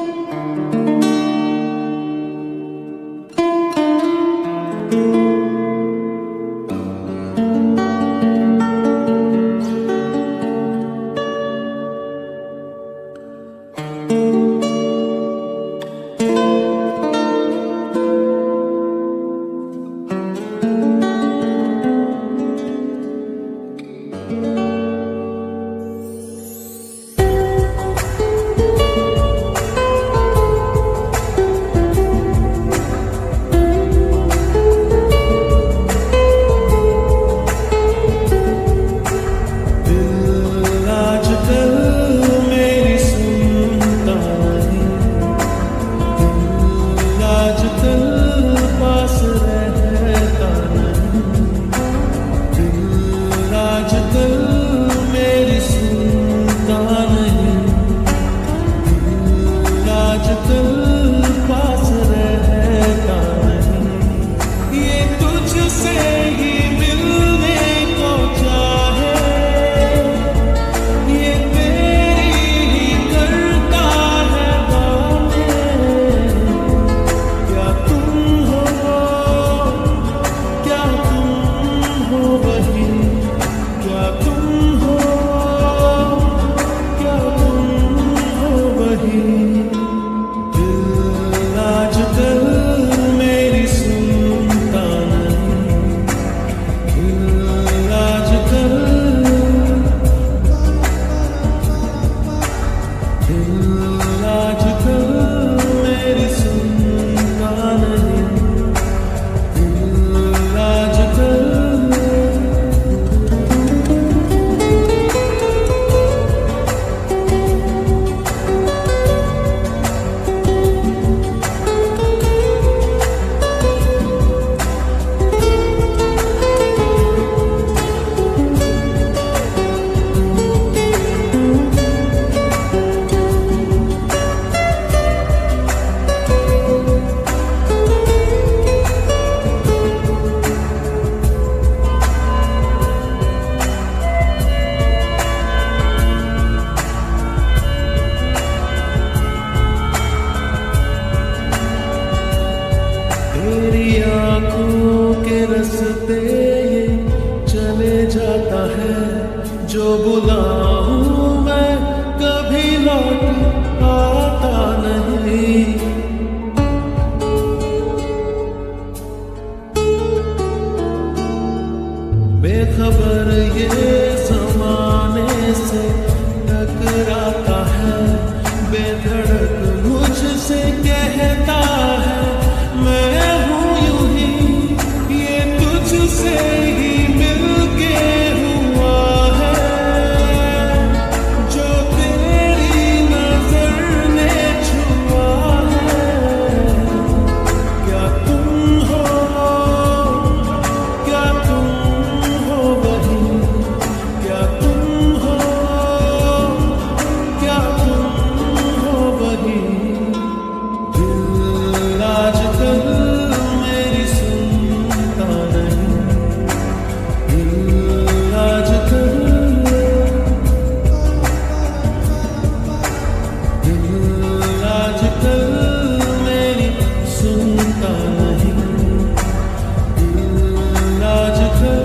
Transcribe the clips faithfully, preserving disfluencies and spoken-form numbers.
रास्ते ये चले जाता है, जो बुलाऊं मैं कभी लौट आता नहीं। बेखबर ये ज़माने से टकराता है, बेधड़क मुझसे कहता है मैं हूँ यूं ही, ये तुझसे ही मिलके हुआ है, जो तेरी नजर ने छुआ है। क्या तुम हो, क्या तुम हो वही, क्या तुम हो, क्या तुम हो वही। दिल आजकल मेरी सुनता नहीं, दिल आजकल, दिल आजकल मेरी सुनता नहीं, दिल आजकल।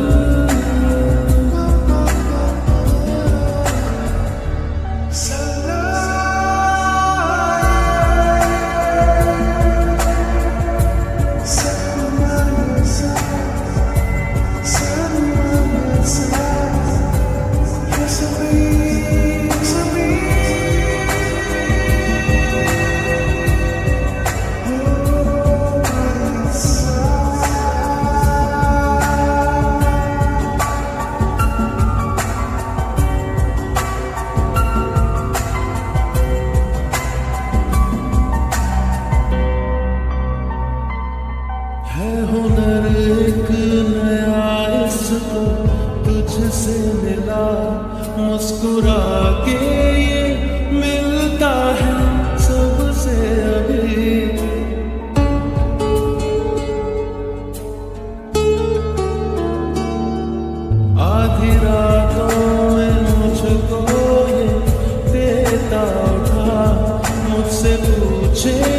है हुनर एक नया इसको तुझसे मिला, मुस्कुरा के ये मिलता है सबसे अभी। आधी रातों में मुझको ये देता उठा, मुझसे मुझे